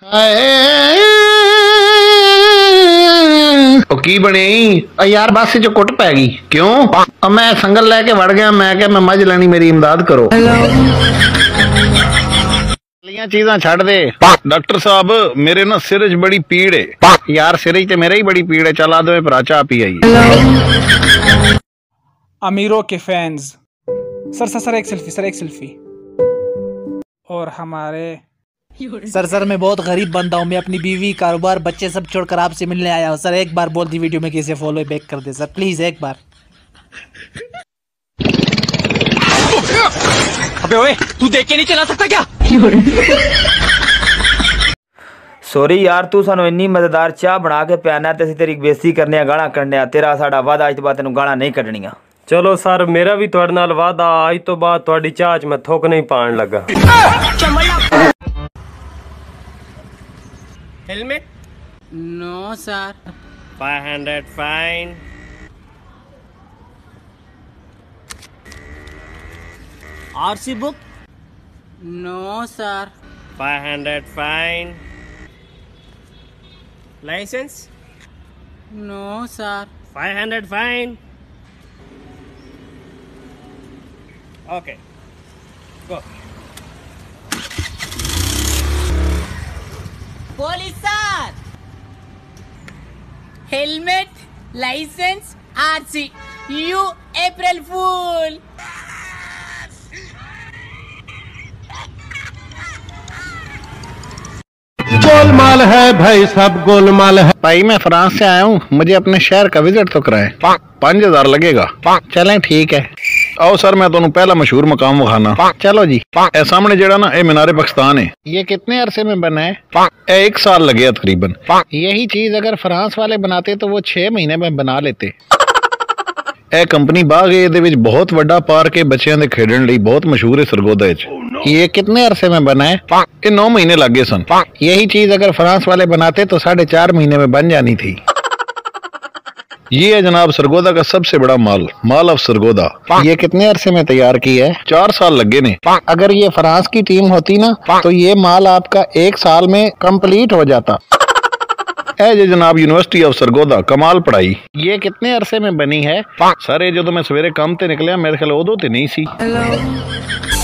की बने यार बस जो कुट पै गई क्यों? मैं संगल लैके वड़ गया, मैं क्या मैं मझ लेनी, मेरी इमदाद करो। चीज़ां छड़ दे। डॉक्टर साहब मेरे ना सिर च बड़ी पीड़ है। यार सिर च मेरे ही बड़ी पीड़ है, चला दो भरा चाह पी आई। अमीरों के फैंस सर एक सेल्फी, सर एक सेल्फी। और हमारे सर मैं बहुत गरीब बंदा हूँ। मैं अपनी बीवी, कारोबार, बच्चे सब छोड़कर आपसे मिलने आया हूँ। सर एक बार बोल दी वीडियो में कैसे फॉलो बैक कर दे सर, प्लीज एक बार। अबे ओए, तू देख के नहीं चला सकता क्या? सॉरी यार, तू सानू इन्नी मजेदार चाह बना के पियाना ते तेरी बेइज्जती करने, गाला कढ़ने, तेरा साडा वादा अज तो बाद तेन गाला नहीं कढ़नियां। चलो सर, मेरा भी तुहाडे नाल वादा, अज तो बाद तुहाडी चाह च मैं थुक नहीं पान लगा। Helmet? No sir. 500 fine. RC book? No sir. 500 fine. Licence? No sir. 500 fine. Okay, go. Police sir, helmet, licence, RC. You April fool. गोलमाल है भाई, सब गोलमाल है भाई। मैं फ्रांस से आया हूँ, मुझे अपने शहर का विजिट तो कराए। 5000 लगेगा। चलें ठीक है। आओ सर, मैं तुहानू पहला मशहूर मकाम विखाना। चलो जी। ए सामने जेड़ा ना, ए मीनारे पाकिस्तान है। ये कितने अरसे में बना है? 1 साल लगे तकरीबन। यही चीज अगर फ्रांस वाले बनाते तो वो 6 महीने में बना लेते। ए कंपनी बाग है, ਇਹਦੇ ਵਿੱਚ बहुत ਵੱਡਾ पार्क है बच्चों के खेडन ਲਈ, बहुत मशहूर है सरगोदा। ये कितने अरसे में बना है? ये 9 महीने लगे सन। यही चीज अगर फ्रांस वाले बनाते तो 4.5 महीने में बन जानी थी। ये है जनाब सरगोदा का सबसे बड़ा मॉल ऑफ सरगोदा। ये कितने अरसे में तैयार की है? 4 साल लगे ने। अगर ये फ्रांस की टीम होती ना तो ये मॉल आपका 1 साल में कंप्लीट हो जाता। जी जनाब यूनिवर्सिटी ऑफ सरगोदा, कमाल पढ़ाई। ये कितने अरसे में बनी है? सर ये जो तो मैं सवेरे काम ते निकलिया, मेरे ख्याल उदों ते नहीं सी।